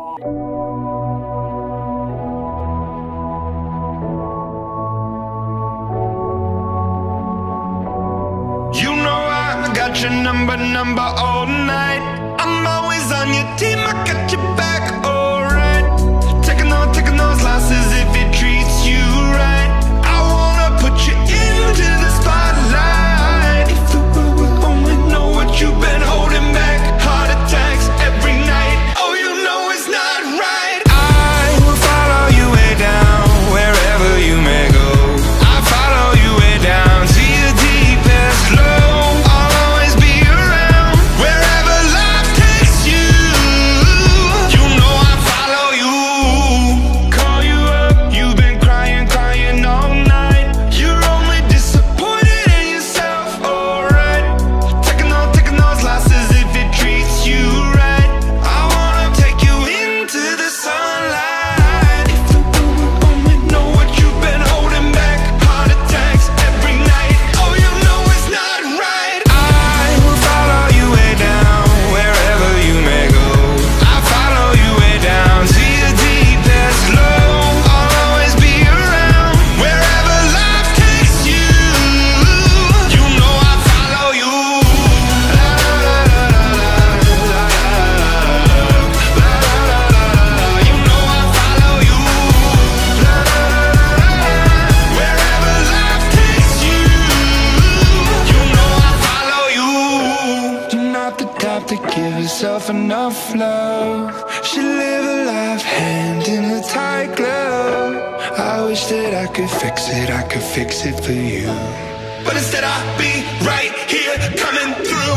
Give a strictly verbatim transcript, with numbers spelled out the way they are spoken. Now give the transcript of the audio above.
You know I got your number, number all night. I'm always on your team, I got your back, alright. Taking on, taking those losses if it treats you right. I wanna put you into the spotlight. If the world would only know what you've been holding back. Heart attacks every night, oh you know it's not right. I will follow you way down, wherever you may go. I follow you way down to your deepest low. I'll always be around, wherever life takes you. You know I follow you. Call you up, you've been crying, crying all night. You're only disappointed in yourself, alright. Taking on, taking those losses if it treats you right. I wanna take you into the sunlight. If the world would only know what you've been holding back. Heart attacks every night, oh you know it's not right. I will follow you way down, wherever you may go. I follow you way down to your deepest low. I'll always be around, wherever life takes you. You know I follow you. La la la la la la la la la la. You know I follow you. La la la la la. Wherever life takes you. You know I follow you. You're not the type to give yourself enough love. Should live a life hand in a tight glove. I wish that I could fix it, I could fix it for you. But instead I'll be right here coming through.